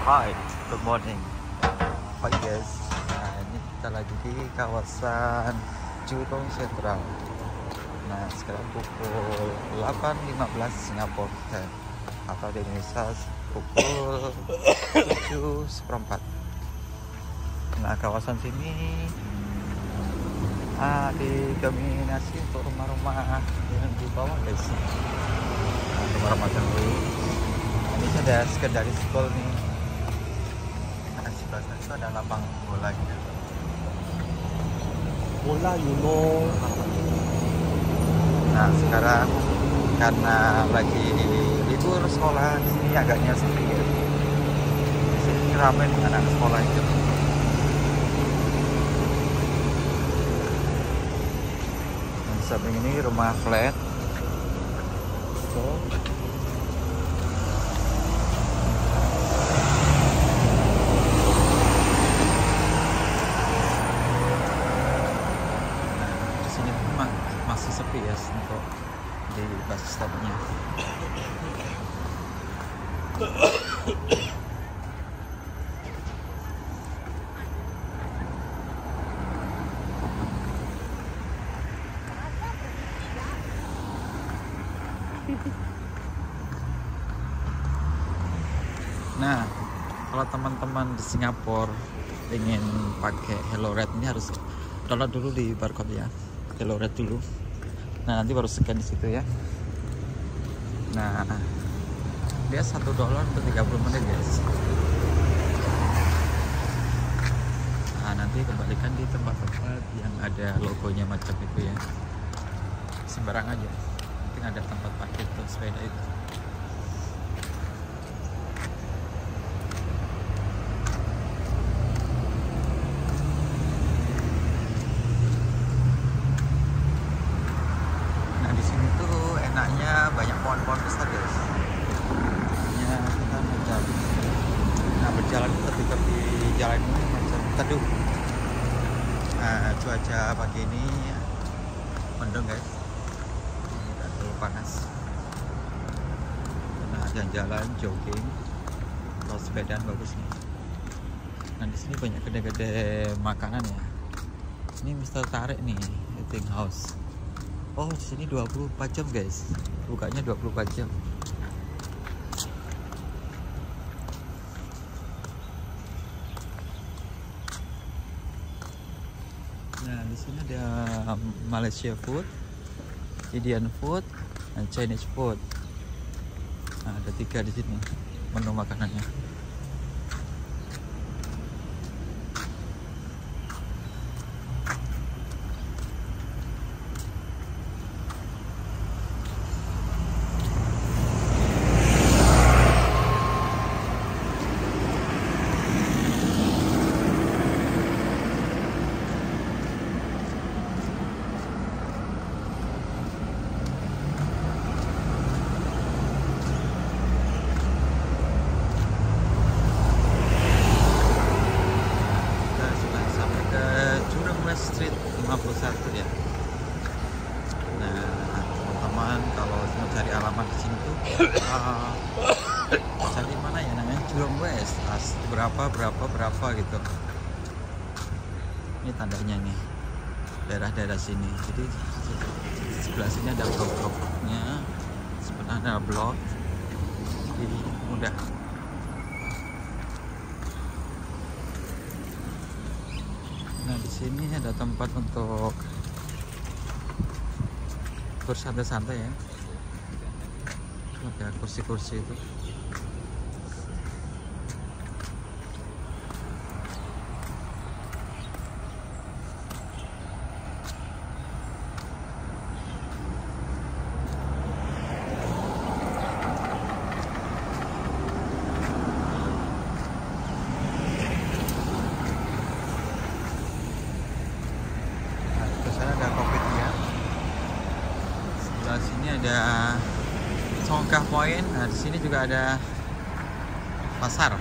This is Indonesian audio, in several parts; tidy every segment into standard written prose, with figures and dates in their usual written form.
Hai, good morning. Pagi guys. Nah, ini kita lagi di kawasan Jurong Sentral. Nah, sekarang pukul 8.15 Singapore time, atau di Indonesia pukul 7.14. Nah, kawasan sini didominasi untuk rumah-rumah yang di bawah guys. Nah, rumah-rumah tangguh. Ini ada sekedari school nih. Nah, sebelah sana itu ada lapangan bola gitu. Bola Nah, sekarang karena lagi libur sekolah, di sini agaknya sepi ya. Di sini ramai dengan anak sekolah itu. Nah, di samping ini rumah flat. Masih sepi ya untuk di bus stopnya. Nah, kalau teman-teman di Singapura ingin pakai Hello Red ini harus download dulu di barcode ya. Hello Red dulu. Nah, nanti baru scan di situ ya. Nah, dia $1 untuk 30 menit guys. Nah, nanti kembalikan di tempat-tempat yang ada logonya macam itu ya. Sembarang aja. Mungkin ada tempat parkir untuk sepeda itu. Enaknya banyak pohon-pohon besar guys. Hanya kita berjalan. Nah, berjalan itu tepi jalan ini macam teduh. Nah, cuaca pagi ini mendung guys. Tidak terlalu panas. Nah, jalan-jalan, jogging, atau sepedaan bagus nih. Nah, di sini banyak kedai-kedai makanan ya. Ini Mr. Tarik nih, eating house. Oh, di sini 24 jam guys. Bukanya 24 jam. Nah, di sini ada Malaysia food, Indian food, dan Chinese food. Nah, ada 3 di sini menu makanannya. Street 51 ya. Nah, teman-teman kalau mau cari alamat di sini tuh cari mana ya namanya, Jurong West. Berapa gitu. Ini tandanya nih, daerah-daerah sini. Jadi sebelah sini ada blok-bloknya, sebenarnya ada blok, jadi mudah. Nah, di sini ada tempat untuk bersantai-santai ya. Ada kursi-kursi itu. Sini ada Songkah Point. Nah, di sini juga ada pasar.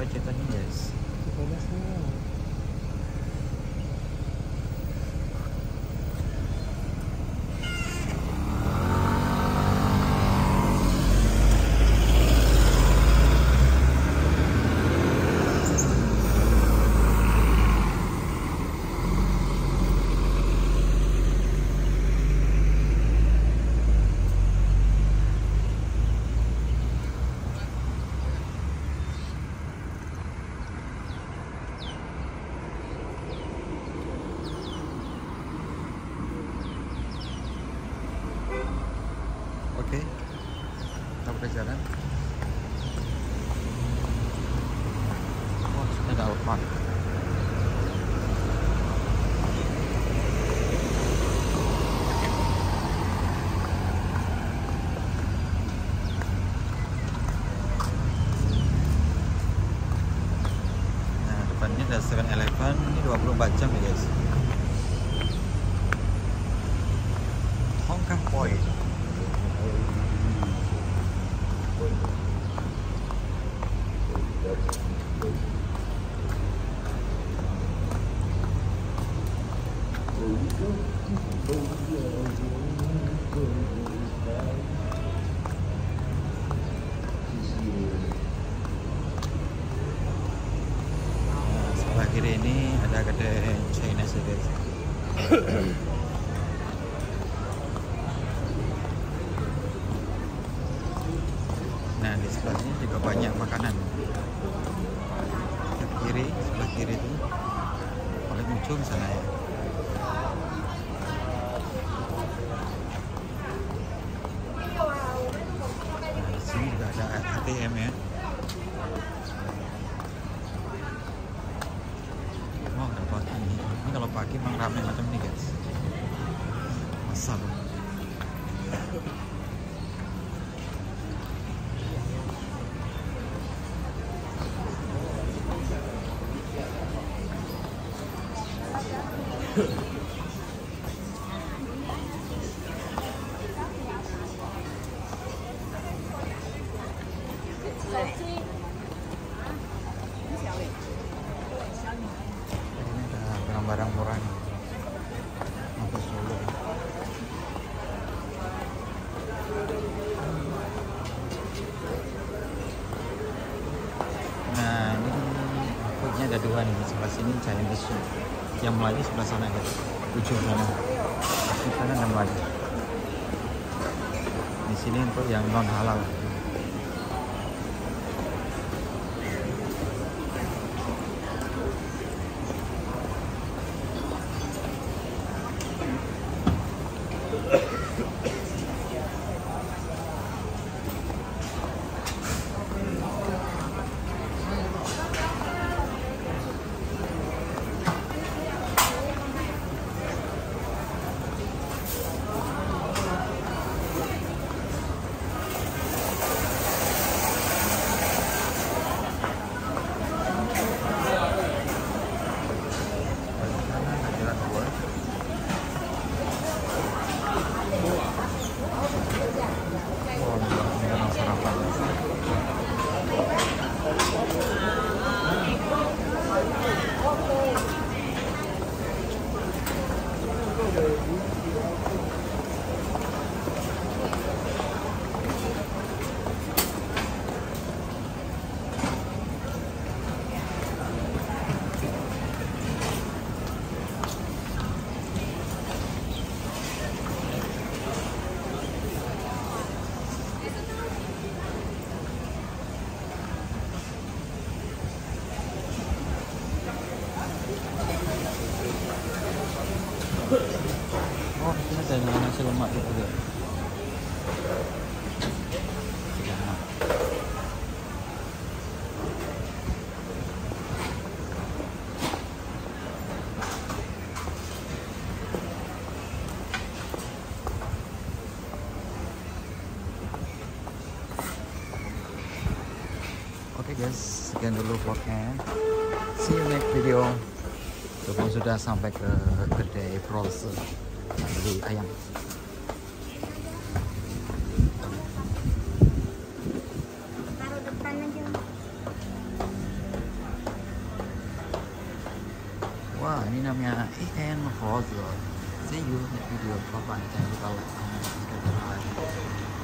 kemacetannya guys. Oke, kita buka jalan. Oh, sudah ada Alphard. Nah, depannya ada 7-Eleven. Ini 24 jam ya guys. Hong Kong Point. Sebelah kiri ini ada kedai Chinese ya guys. Nah, di sebelahnya juga banyak makanan. Sebelah kiri itu paling ujung sana ya. Nah, di sini juga ada ATM ya. Oh, ada pagi nih. Ini kalau pagi memang ramai macam ini guys. Masal. Ini ada barang-barang murah nih. Untuk Solo. Nah, ini foodnya ada dua nih. Sebelah sini Chinese food. Yang Melayu sebelah sana guys. Ujung sana. Di sana ada Melayu. Di sini untuk yang non halal. Oh, ini ada nasi lemak gitu ya. Oke guys, sekian dulu vlognya. See you next video. Sebelum sudah sampai ke kedai Prose beli ayam. Taruh depan aja. ini namanya IN Hostel. See you next video. Bye bye. Jangan lupa like, comment, subscribe, dan like.